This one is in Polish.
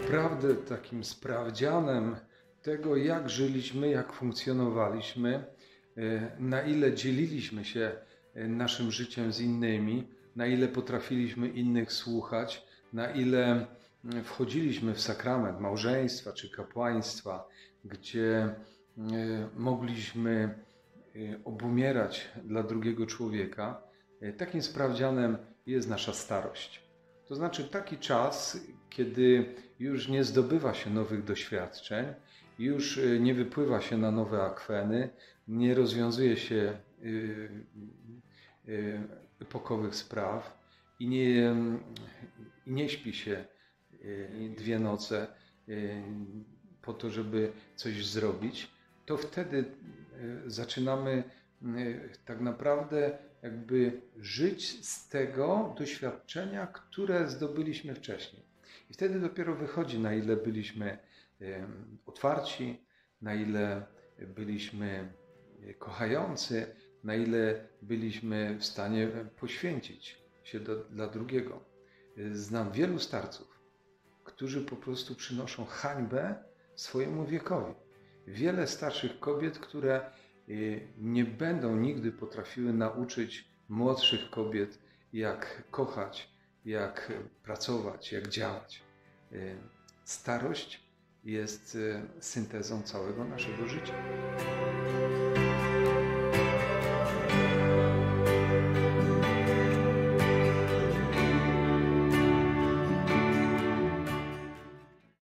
naprawdę takim sprawdzianem tego, jak żyliśmy, jak funkcjonowaliśmy, na ile dzieliliśmy się naszym życiem z innymi, na ile potrafiliśmy innych słuchać, na ile wchodziliśmy w sakrament małżeństwa czy kapłaństwa, gdzie mogliśmy obumierać dla drugiego człowieka. Takim sprawdzianem jest nasza starość. To znaczy taki czas, kiedy już nie zdobywa się nowych doświadczeń, już nie wypływa się na nowe akweny, nie rozwiązuje się epokowych spraw i nie śpi się 2 noce po to, żeby coś zrobić, to wtedy zaczynamy tak naprawdę jakby żyć z tego doświadczenia, które zdobyliśmy wcześniej. I wtedy dopiero wychodzi, na ile byliśmy otwarci, na ile byliśmy kochający, na ile byliśmy w stanie poświęcić się dla drugiego. Znam wielu starców, którzy po prostu przynoszą hańbę swojemu wiekowi. Wiele starszych kobiet, które nie będą nigdy potrafiły nauczyć młodszych kobiet, jak kochać, jak pracować, jak działać. Starość jest syntezą całego naszego życia.